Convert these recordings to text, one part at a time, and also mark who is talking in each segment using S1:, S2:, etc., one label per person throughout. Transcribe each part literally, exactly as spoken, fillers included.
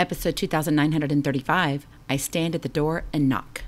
S1: Episode two thousand nine hundred thirty-five, I Stand at the Door and Knock.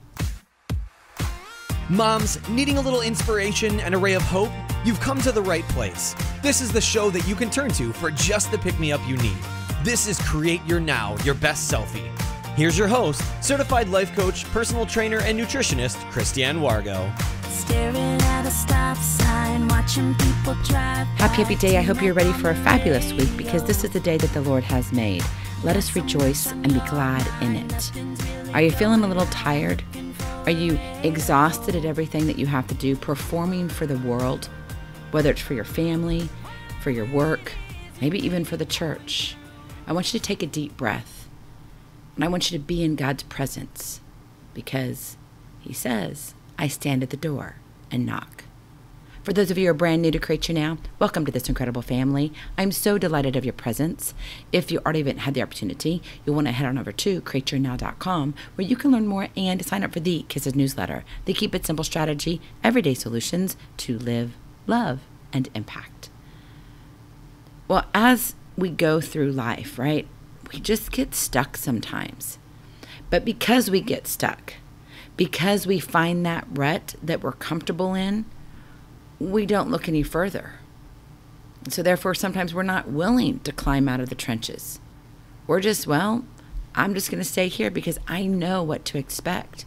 S2: Moms, needing a little inspiration and a ray of hope? You've come to the right place. This is the show that you can turn to for just the pick-me-up you need. This is Create Your Now, Your Best Selfie. Here's your host, certified life coach, personal trainer, and nutritionist, Christiane Wargo.
S3: Staring at a stop sign, watching people drive.
S1: Happy, happy day. I hope you're ready for a fabulous week because this is the day that the Lord has made. Let us rejoice and be glad in it. Are you feeling a little tired? Are you exhausted at everything that you have to do, performing for the world, whether it's for your family, for your work, maybe even for the church? I want you to take a deep breath, and I want you to be in God's presence because He says, I stand at the door and knock. For those of you who are brand new to Create Your Now, welcome to this incredible family. I'm so delighted of your presence. If you already haven't had the opportunity, you'll want to head on over to create your now dot com where you can learn more and sign up for the K I S S newsletter, the Keep It Simple strategy, everyday solutions to live, love, and impact. Well, as we go through life, right, we just get stuck sometimes. But because we get stuck, because we find that rut that we're comfortable in, we don't look any further. So therefore, sometimes we're not willing to climb out of the trenches. We're just, well, I'm just going to stay here because I know what to expect.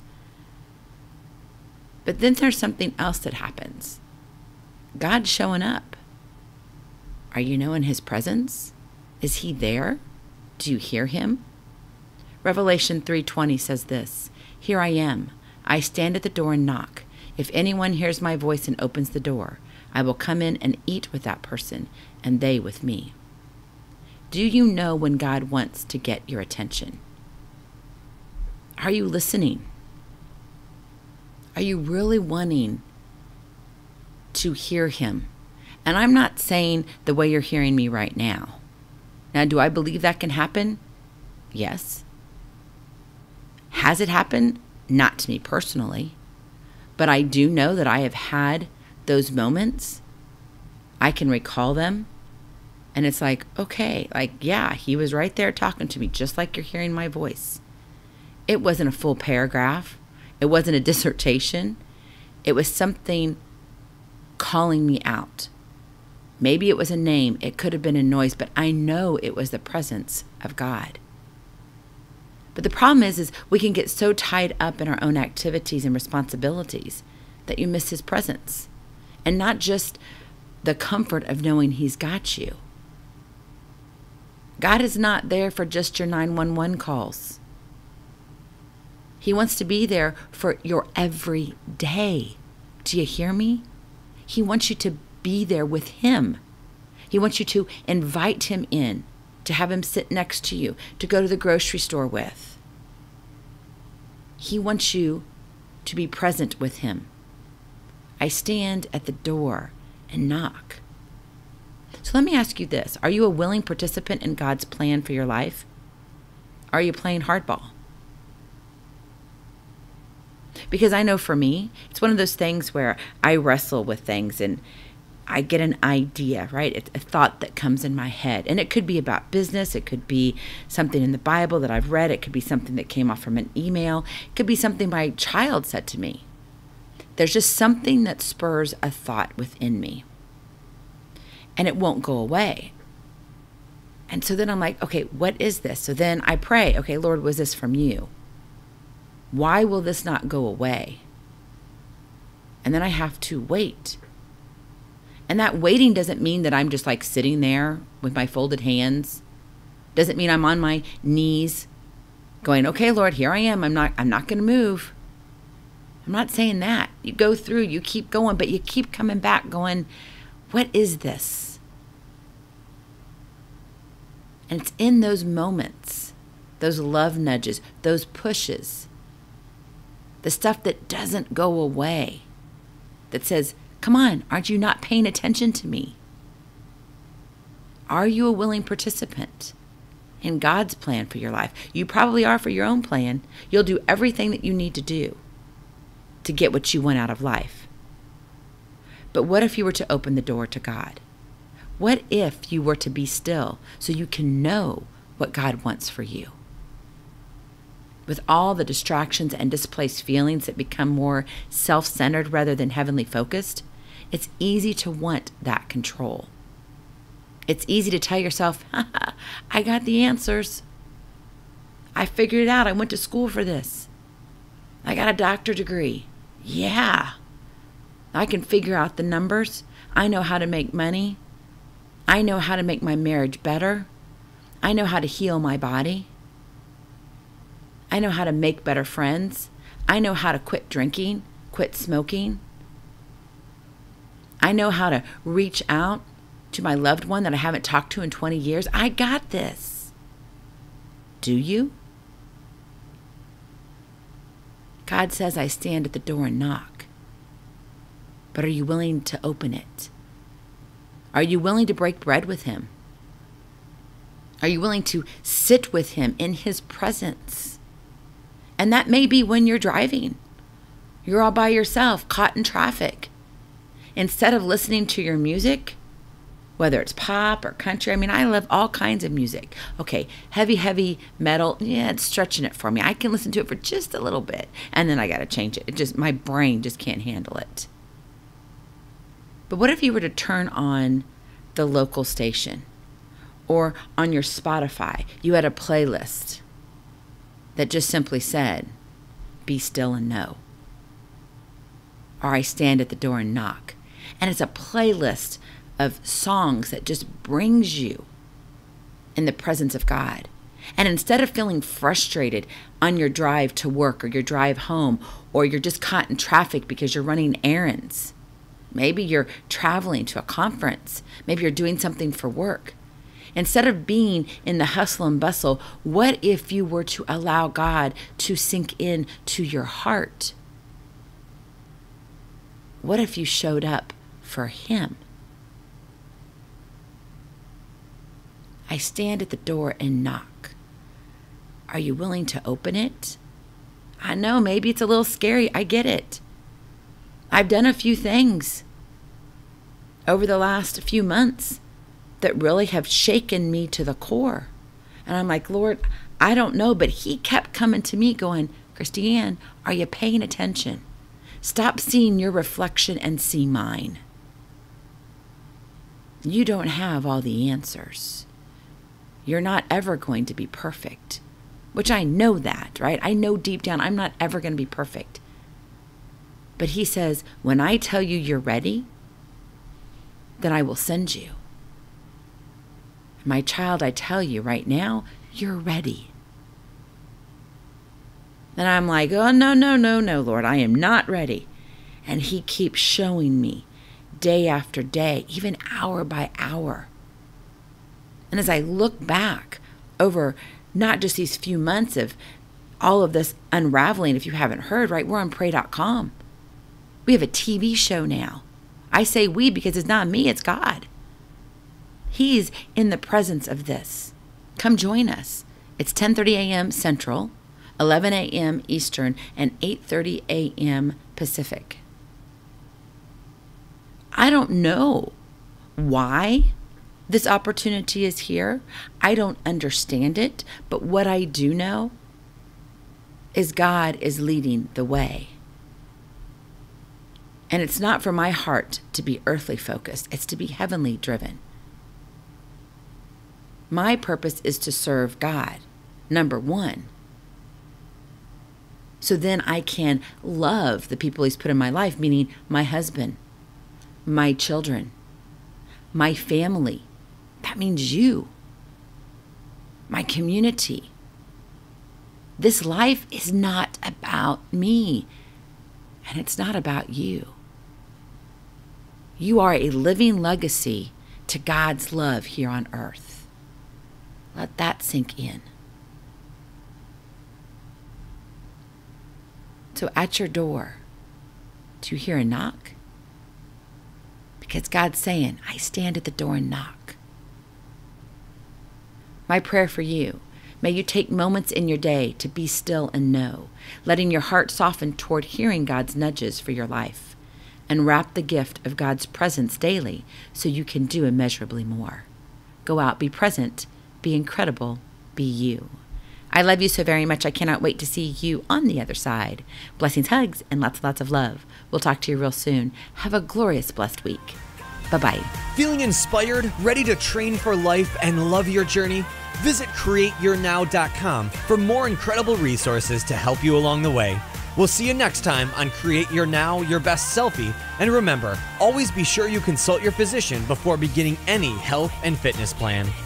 S1: But then there's something else that happens. God's showing up. Are you knowing His presence? Is He there? Do you hear Him? Revelation three twenty says this, Here I am. I stand at the door and knock. If anyone hears my voice and opens the door, I will come in and eat with that person, and they with me. Do you know when God wants to get your attention? Are you listening? Are you really wanting to hear Him? And I'm not saying the way you're hearing me right now. Now, do I believe that can happen? Yes. Has it happened? Not to me personally. But I do know that I have had those moments. I can recall them. And it's like, okay, like, yeah, He was right there talking to me, just like you're hearing my voice. It wasn't a full paragraph. It wasn't a dissertation. It was something calling me out. Maybe it was a name. It could have been a noise, but I know it was the presence of God. But the problem is, is we can get so tied up in our own activities and responsibilities that you miss His presence. And not just the comfort of knowing He's got you. God is not there for just your nine one one calls. He wants to be there for your every day. Do you hear me? He wants you to be there with Him. He wants you to invite Him in, to have Him sit next to you, to go to the grocery store with. He wants you to be present with Him. I stand at the door and knock. So let me ask you this. Are you a willing participant in God's plan for your life? Are you playing hardball? Because I know for me, it's one of those things where I wrestle with things and I get an idea, right? It's a thought that comes in my head. And it could be about business. It could be something in the Bible that I've read. It could be something that came off from an email. It could be something my child said to me. There's just something that spurs a thought within me. And it won't go away. And so then I'm like, okay, what is this? So then I pray, okay, Lord, was this from you? Why will this not go away? And then I have to wait. And that waiting doesn't mean that I'm just like sitting there with my folded hands. Doesn't mean I'm on my knees going, okay, Lord, here I am. I'm not, I'm not going to move. I'm not saying that. You go through, you keep going, but you keep coming back going, what is this? And it's in those moments, those love nudges, those pushes, the stuff that doesn't go away, that says, come on, aren't you not paying attention to me? Are you a willing participant in God's plan for your life? You probably are for your own plan. You'll do everything that you need to do to get what you want out of life. But what if you were to open the door to God? What if you were to be still so you can know what God wants for you. With all the distractions and displaced feelings that become more self-centered rather than heavenly focused, it's easy to want that control. It's easy to tell yourself, haha, I got the answers. I figured it out. I went to school for this. I got a doctorate degree. Yeah. I can figure out the numbers. I know how to make money. I know how to make my marriage better. I know how to heal my body. I know how to make better friends. I know how to quit drinking, quit smoking. I know how to reach out to my loved one that I haven't talked to in twenty years. I got this. Do you? God says, I stand at the door and knock. But are you willing to open it? Are you willing to break bread with him? Are you willing to sit with him in his presence? And that may be when you're driving. You're all by yourself, caught in traffic. Instead of listening to your music, whether it's pop or country, I mean, I love all kinds of music. Okay, heavy, heavy metal, yeah, it's stretching it for me. I can listen to it for just a little bit, and then I got to change it. It just, my brain just can't handle it. But what if you were to turn on the local station, or on your Spotify, you had a playlist that just simply said, be still and know. Or I stand at the door and knock. And it's a playlist of songs that just brings you in the presence of God. And instead of feeling frustrated on your drive to work or your drive home, or you're just caught in traffic because you're running errands, maybe you're traveling to a conference, maybe you're doing something for work. Instead of being in the hustle and bustle, what if you were to allow God to sink in to your heart? What if you showed up for him? I stand at the door and knock. Are you willing to open it? I know, maybe it's a little scary. I get it. I've done a few things over the last few months that really have shaken me to the core. And I'm like, Lord, I don't know, but he kept coming to me going, Christiane, are you paying attention? Stop seeing your reflection and see mine. You don't have all the answers. You're not ever going to be perfect, which I know that, right? I know deep down I'm not ever going to be perfect. But he says, when I tell you you're ready, then I will send you. My child, I tell you right now, you're ready. And I'm like, oh, no, no, no, no, Lord, I am not ready. And he keeps showing me day after day, even hour by hour. And as I look back over not just these few months of all of this unraveling, if you haven't heard, right, we're on pray dot com. We have a T V show now. I say we because it's not me, it's God. He's in the presence of this. Come join us. It's ten thirty a.m. Central, eleven a.m. Eastern, and eight thirty a.m. Pacific. I don't know why this opportunity is here. I don't understand it, but what I do know is God is leading the way. And it's not for my heart to be earthly focused. It's to be heavenly driven. My purpose is to serve God, number one. So then I can love the people he's put in my life, meaning my husband, my children, my family. That means you, my community. This life is not about me, and it's not about you. You are a living legacy to God's love here on earth. Let that sink in. So at your door, do you hear a knock? Because God's saying, I stand at the door and knock. My prayer for you, may you take moments in your day to be still and know, letting your heart soften toward hearing God's nudges for your life, and wrap the gift of God's presence daily so you can do immeasurably more. Go out, be present, be incredible, be you. I love you so very much. I cannot wait to see you on the other side. Blessings, hugs, and lots and lots of love. We'll talk to you real soon. Have a glorious, blessed week. Bye-bye.
S2: Feeling inspired, ready to train for life and love your journey? Visit create your now dot com for more incredible resources to help you along the way. We'll see you next time on Create Your Now, Your Best Selfie. And remember, always be sure you consult your physician before beginning any health and fitness plan.